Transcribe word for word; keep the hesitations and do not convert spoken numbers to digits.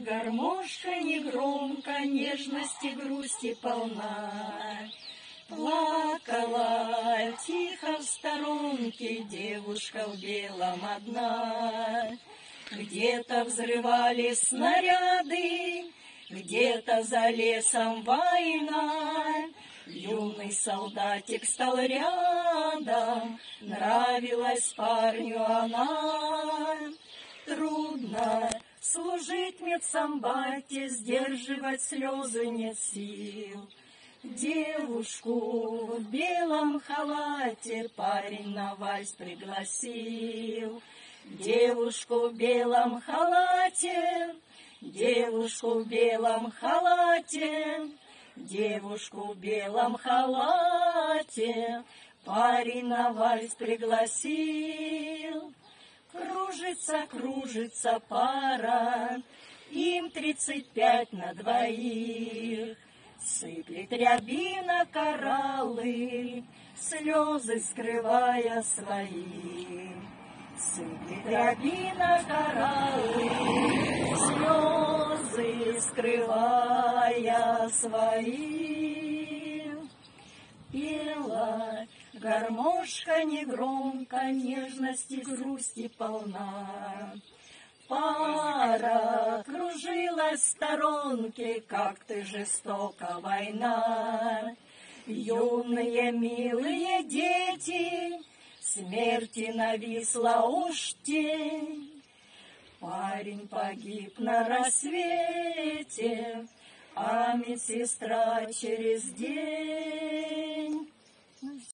Гармошка негромко, нежности, грусти полна. Плакала тихо в сторонке девушка в белом одна. Где-то взрывались снаряды, где-то за лесом война. Юный солдатик стал рядом, нравилась парню она. Трудно служить медсамбате, сдерживать слезы нет сил. Девушку в белом халате парень на вальс пригласил. Девушку в белом халате, девушку в белом халате, девушку в белом халате парень на вальс пригласил. Кружится, кружится пара, им тридцать пять на двоих. Сыплет рябина кораллы, слезы скрывая свои. Сыплет рябина кораллы, слезы скрывая свои. Пела гармошка негромко, нежности, грусти полна. Пара кружилась в сторонке, как ты жестока война. Юные милые дети, смерти нависла уж тень. Парень погиб на рассвете, а медсестра через день.